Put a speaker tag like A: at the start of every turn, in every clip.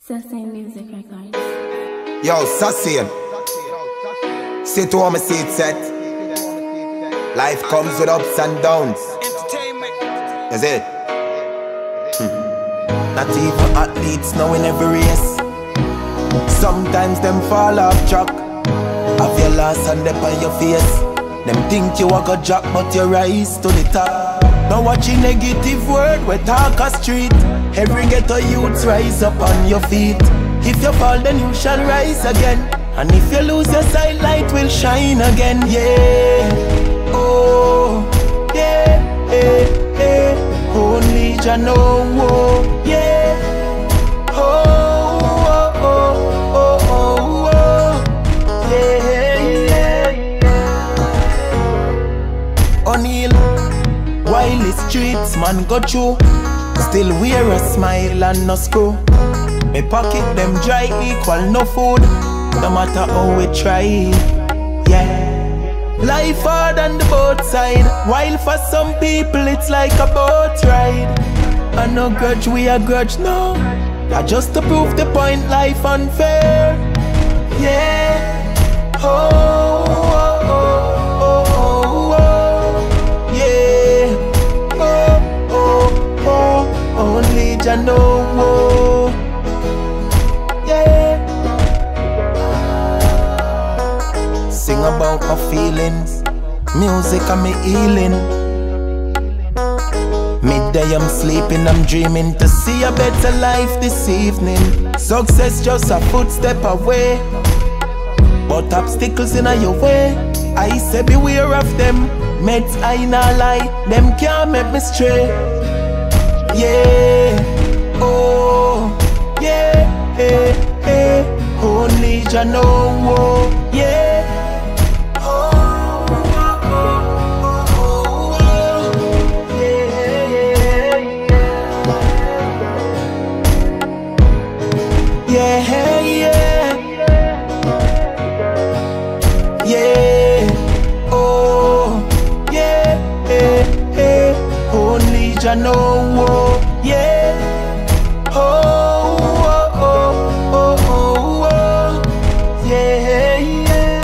A: Sassin Music Records.
B: Yo, Sassin. Sit to home, see it set. Life comes with ups and downs. Is it? Not even athletes know in every race. Sometimes them fall off track. Have your loss and dip on your face. Them think you a go jack, but you rise to the top. Now watch a negative word we talk a street. Every ghetto youths rise up on your feet. If you fall then you shall rise again. And if you lose your sight, light will shine again. Yeah, oh, yeah, only Jah know, oh, yeah, oh, oh, oh, oh, oh, yeah, yeah. O'Neal, while the streets man go through, still wear a smile and no screw. Me pocket them dry equal no food, no matter how we try, yeah. Life hard on the boat side, while for some people it's like a boat ride. I no grudge, we a grudge, no. That just to prove the point, life unfair, yeah. Oh, oh, oh, oh, oh, yeah. Oh, oh, oh, only Jah know, oh, yeah. Sing about my feelings, music and me healing. Midday I'm sleeping, I'm dreaming to see a better life this evening. Success just a footstep away, but obstacles in your way, I say beware of them. Meds I not lie, them can't make me stray. Yeah, oh, yeah, only Jah know, oh, yeah. Yeah, yeah, yeah, oh, yeah, only Jah know, oh, yeah, oh, oh, oh, oh, oh, yeah, yeah.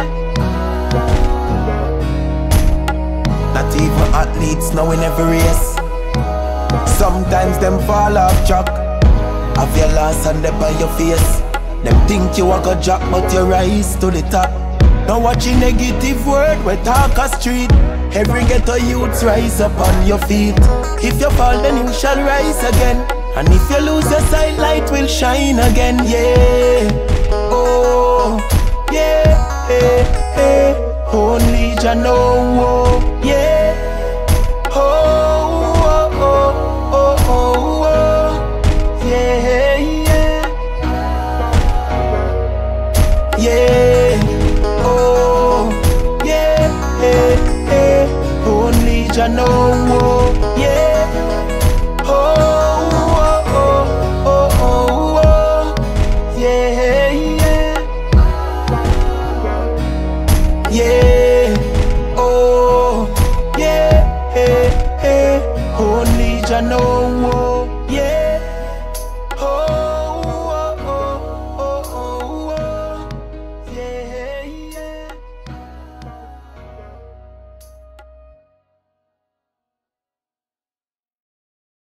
B: Not even athletes know in every race. Sometimes them fall off track. Have your loss and dip on your face. Them think you a go jack, but you rise to the top. Now watch a negative word we talk a street. Every ghetto youths rise up on your feet. If you fall then you shall rise again. And if you lose your sight, light will shine again, yeah.